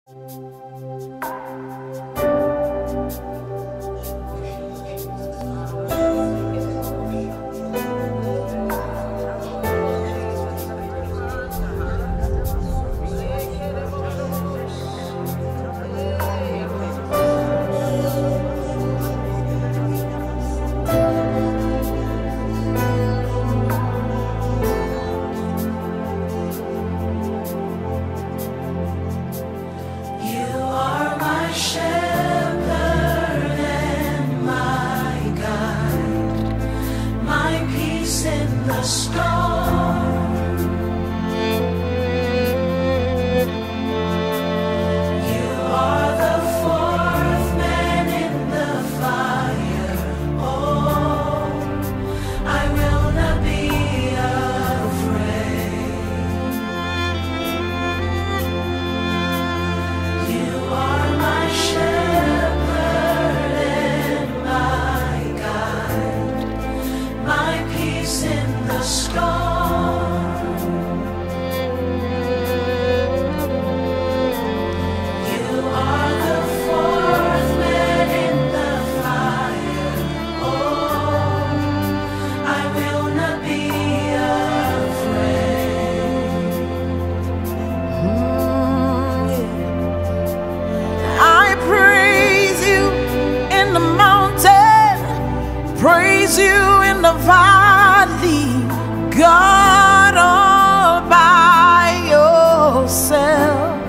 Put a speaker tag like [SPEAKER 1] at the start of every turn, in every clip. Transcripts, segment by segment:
[SPEAKER 1] Praise you in the valley, God, all by yourself.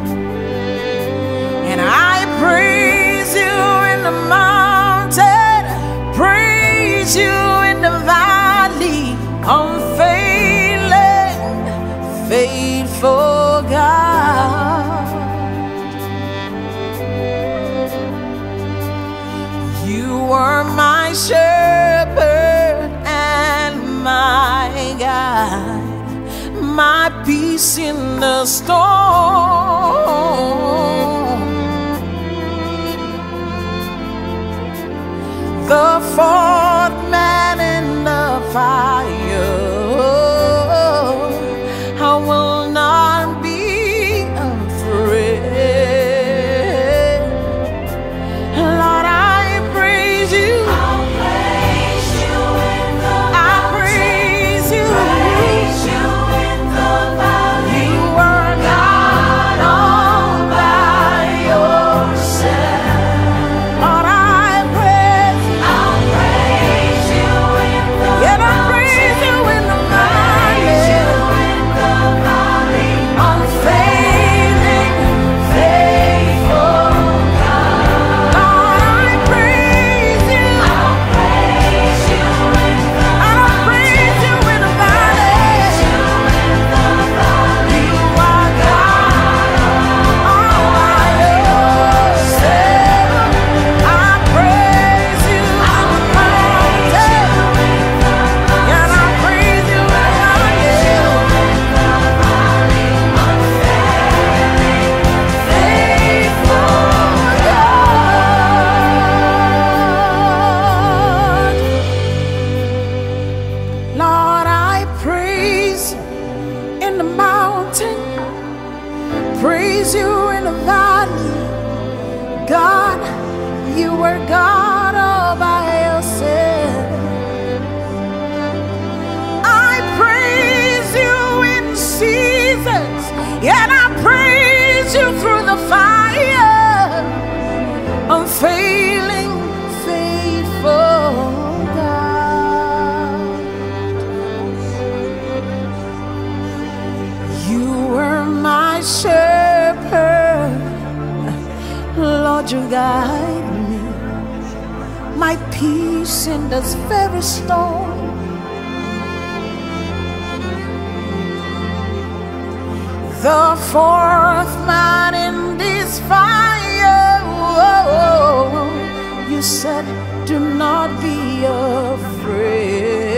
[SPEAKER 1] And I praise you in the mountain, praise you in the valley, unfailing, faithful God. You are my shepherd and my guide, my peace in the storm, the fourth man in the fire. I will not be afraid. Lord, I praise you. I'll praise you in the mountain. Praise you in the valley. You are God all by yourself. Lord, I praise you. I'll praise you in the mountain. Yeah, I praise you in the valley. Unfailing, faithful God. Lord, I praise you. I'll praise you in the valley. You are God all by yourself. I praise you in the mountain. And I praise you in the Lord, I praise you in the mountain, praise you in the valley. God, you were God all by yourself. I praise you in seasons, and I praise you through the fire. Unfailing, faithful God. You were my shepherd, Lord, you guide me, my peace in this very storm. The fourth man in this fire. Oh, you said, do not be afraid.